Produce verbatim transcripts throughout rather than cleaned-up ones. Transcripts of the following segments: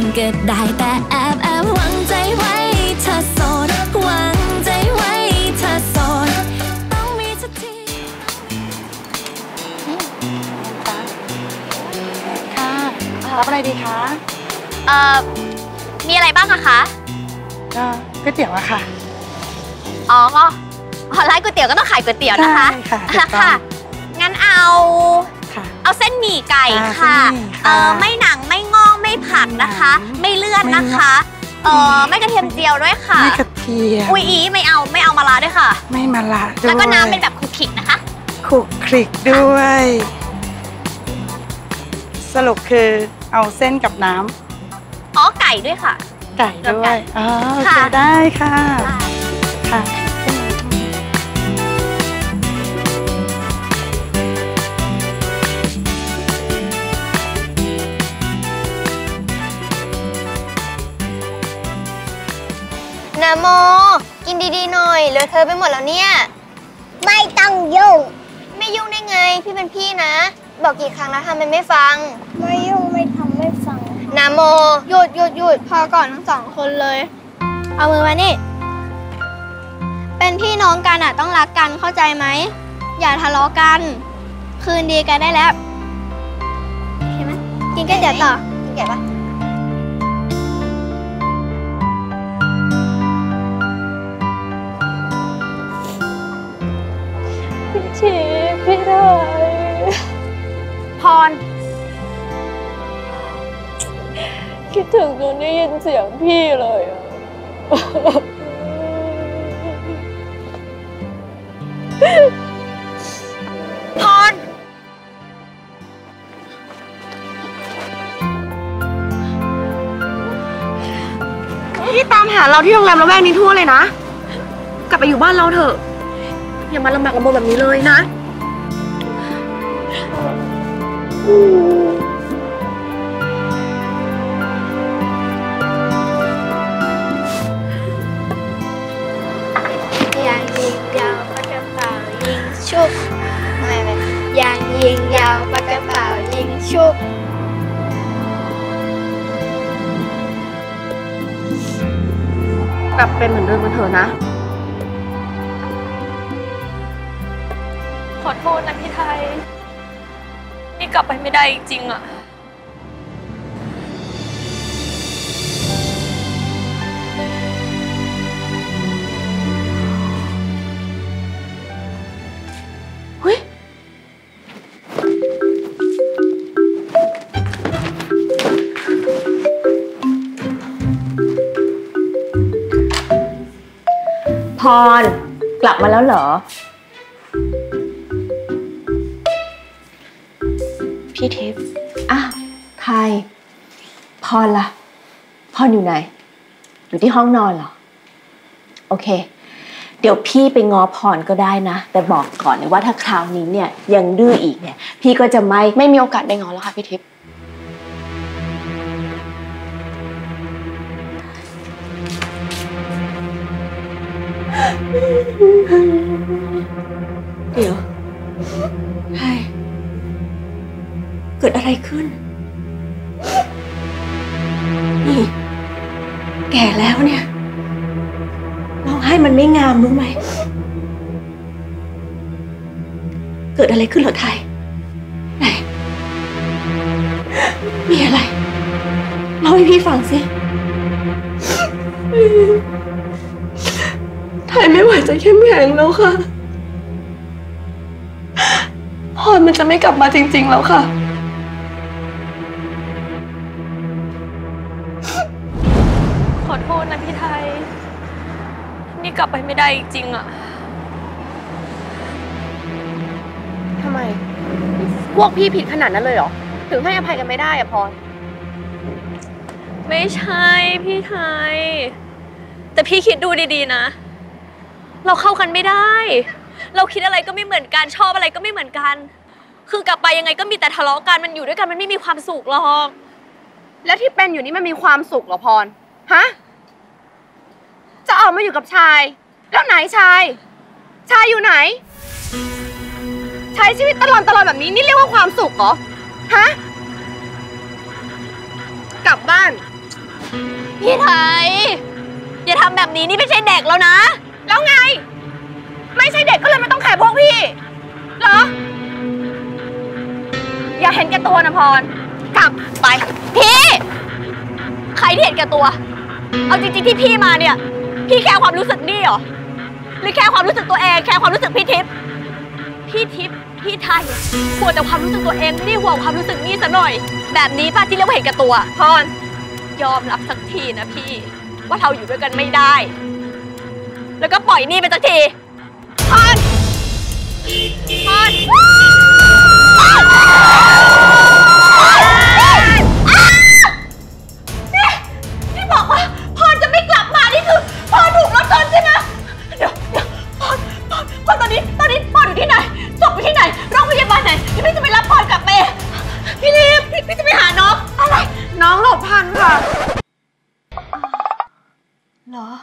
ก็ได้แต่แอบแอบหวังใจไว้เธอโสดหวังใจไว้เธอโสดต้องมีสักทีค่ะรับอะไรดีคะเอ่อมีอะไรบ้างอะคะก็ก๋วยเตี๋ยวอะค่ะอ๋อร้านก๋วยเตี๋ยวก็ต้องขายก๋วยเตี๋ยวนะคะใช่ค่ะงั้นเอาเอาเส้นหมี่ไก่ค่ะเออไม่หนังไม่งอกไม่ผักนะคะไม่เลือดนะคะเออไม่กระเทียมเจียวด้วยค่ะไม่กระเทียมอุ้ยอีไม่เอาไม่เอามะระด้วยค่ะไม่มะระด้วยแล้วก็น้ำเป็นแบบคลุกคลิกนะคะคลุกคลิกด้วยสรุปคือเอาเส้นกับน้ำอ๋อไก่ด้วยค่ะไก่ด้วยอ๋อโอเคได้ค่ะค่ะนะโมกินดีๆหน่อยเลอะเทอะไปหมดแล้วเนี่ยไม่ต้องยุ่งไม่ยุ่งได้ไงพี่เป็นพี่นะบอกกี่ครั้งแล้วทำไมไม่ฟังไม่ยุ่งไม่ทำไม่ฟังนะโมหยุดหยุดหยุดพอก่อนทั้งสองคนเลยเอามือมานี่เป็นพี่น้องกันอ่ะต้องรักกันเข้าใจไหมอย่าทะเลาะกันคืนดีกันได้แล้วเห็นไหมกินก๋วยเตี๋ยวต่อกินไก่ปะพี่ชีพี่ไทยพรคิดถึงจนได้ยินเสียงพี่เลยอะพรพี่ตามหาเราที่โรงแรมละแวกนี้ทั่วเลยนะกลับไปอยู่บ้านเราเถอะอย่ามาลำบากลำบนแบบนี้เลยนะยางยิงยาวปากกระเป๋ายิงชุบไม่ไม่ยางยิงยาวปากกระเป๋ายิงชุบกลับเป็นเหมือนเดิมกันเถอะนะขอโทษนะพี่ไทยนี่กลับไปไม่ได้จริงๆอะเฮ้ยพรกลับมาแล้วเหรอพี่ทิพย์อ้าวใครพรล่ะพรอยู่ไหนอยู่ที่ห้องนอนเหรอโอเคเดี๋ยวพี่ไปง้อพรก็ได้นะแต่บอกก่อนเลยว่าถ้าคราวนี้เนี่ยยังดื้ออีกเนี่ยพี่ก็จะไม่ไม่มีโอกาสได้ง้อแล้วค่ะพี่ทิพย์เดี๋ยวใช่เกิดอะไรขึ้นนี่แก่แล้วเนี่ยร้องไห้มันไม่งามรู้ไหมเกิดอะไรขึ้นเหรอไทยไหนมีอะไรเล่าให้พี่ฟังสิไทยไม่ไหวจะเข้มแข็งแล้วค่ะพรมันจะไม่กลับมาจริงๆแล้วค่ะขอโทษนะพี่ไทยนี่กลับไปไม่ได้จริงๆอะทำไมพวกพี่ผิดขนาดนั้นเลยเหรอถึงให้อภัยกันไม่ได้อะพรไม่ใช่พี่ไทยแต่พี่คิดดูดีๆนะเราเข้ากันไม่ได้เราคิดอะไรก็ไม่เหมือนกันชอบอะไรก็ไม่เหมือนกันคือกลับไปยังไงก็มีแต่ทะเลาะกันมันอยู่ด้วยกันมันไม่มีความสุขหรอกแล้วที่เป็นอยู่นี่มันมีความสุขเหรอพรฮะจะออกมาอยู่กับชายแล้วไหนชายชายอยู่ไหนใช้ชีวิตตลอดตลอดแบบนี้นี่เรียกว่าความสุขเหรอฮะกลับบ้านพี่ไทยอย่าทำแบบนี้นี่ไม่ใช่เด็กแล้วนะแล้วไงไม่ใช่เด็กก็เลยไม่ต้องแคร์พวกพี่เหรออย่าเห็นแก่ตัวนะพรกลับไปพี่ใครที่เห็นแก่ตัวเอาจริงๆที่พี่มาเนี่ยพี่แคร์ความรู้สึกนี่เหรอหรือแคร์ความรู้สึกตัวเองแคร์ความรู้สึกพี่ทิพย์พี่ทิพย์พี่ไทยห่วงแต่ความรู้สึกตัวเองไม่ได้ห่วงความรู้สึกนี่ซะหน่อยแบบนี้ป้าที่เรียกว่าเห็นแก่ตัวพรยอมรับสักทีนะพี่ว่าเราอยู่ด้วยกันไม่ได้แล้วก็ปล่อยนี่ไปสักทีพรพรนี่บอกว่าพรจะไม่กลับมานี่คือพรถูกรถชนใช่ไหมเดี๋ยวเดี๋ยวพรพรพรตอนนี้ตอนนี้พรอยู่ที่ไหนศพอยู่ที่ไหนโรงพยาบาลไหนที่พี่จะไปรับพรกลับไปพี่ลีฟพี่จะไปหาน้องอะไรน้องหลบพันค่ะเหรอ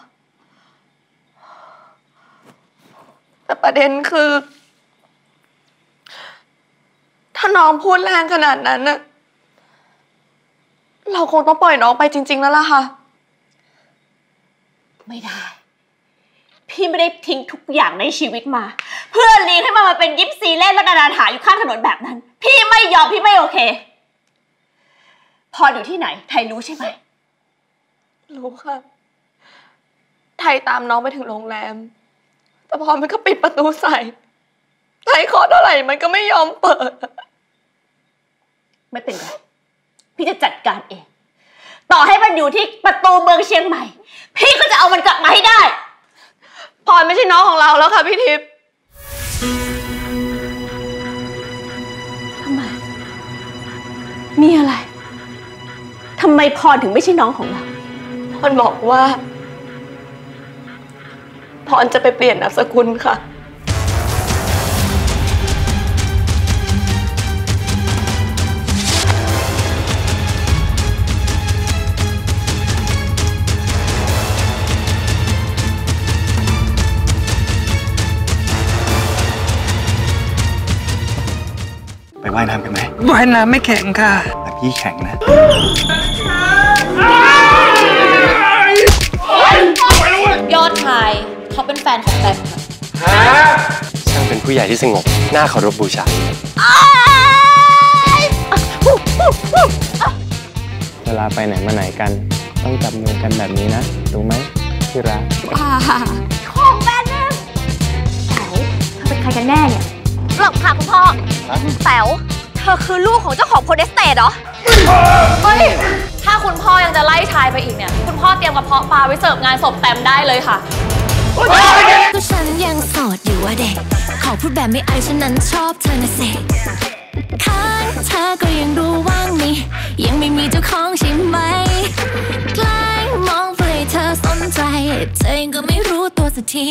แต่ประเด็นคือถ้าน้องพูดแรงขนาดนั้นน่ะเราคงต้องปล่อยน้องไปจริงๆแล้วล่ะค่ะไม่ได้พี่ไม่ได้ทิ้งทุกอย่างในชีวิตมาเพื่อลีนให้มันมาเป็นยิปซีเล่นและนานาถาอยู่ข้างถนนแบบนั้นพี่ไม่ยอมพี่ไม่โอเคพออยู่ที่ไหนไทยรู้ใช่ไหมรู้ค่ะไทยตามน้องไปถึงโรงแรมแต่พอมันก็ปิดประตูใส่ไทยขอเท่าไหร่มันก็ไม่ยอมเปิดไม่เป็นไรพี่จะจัดการเองต่อให้มันอยู่ที่ประตูเมืองเชียงใหม่พี่ก็จะเอามันกลับมาให้ได้พรไม่ใช่น้องของเราแล้วค่ะพี่ทิพย์ทำไมมีอะไรทำไมพรถึงไม่ใช่น้องของเราพรบอกว่าพรจะไปเปลี่ยนนามสกุลค่ะไปว่ายน้ำกันไหมว่ายน้ำไม่แข็งค่ะแต่พี่แข็งนะยอดชายเขาเป็นแฟนของแตมค่ะช่างเป็นผู้ใหญ่ที่สงบน่าเคารพบูชาเวลาไปไหนมาไหนกันต้องจับมือกันแบบนี้นะรู้ไหมที่รักของแฟนเนี่ยแต๋วเธอเป็นใครกันแน่เนี่ยหลบค่ะคุณพ่อแต๋วเธอคือลูกของเจ้าของโพเดสเตทเหรอเฮ้ยถ้าคุณพ่อยังจะไล่ชายไปอีกเนี่ยคุณพ่อเตรียมกระเพาะปลาไว้เสิร์ฟงานศพแตมได้เลยค่ะก็ฉันยังโสดอยู่ว่าเด็กขอพูดแบบไม่อายฉันนั้นชอบเธอนะสิข้างเธอก็ยังดูว่างมียังไม่มีเจ้าของใช่ไหมใกล้มองเพื่อให้เธอสนใจเธอเองก็ไม่รู้ตัวสักที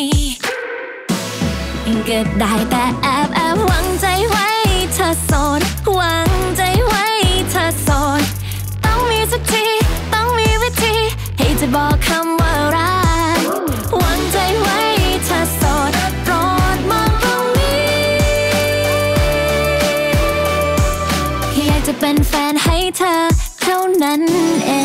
ก็ได้แต่แอบแอบหวังใจไว้เธอโสดหวังใจไว้เธอโสดต้องมีสักทีต้องมีวิธีให้จะบอกคำว่ารักหวังใจไว้เธอโสดโปรดมองตรงนี้อยากจะเป็นแฟนให้เธอเท่านั้นเอง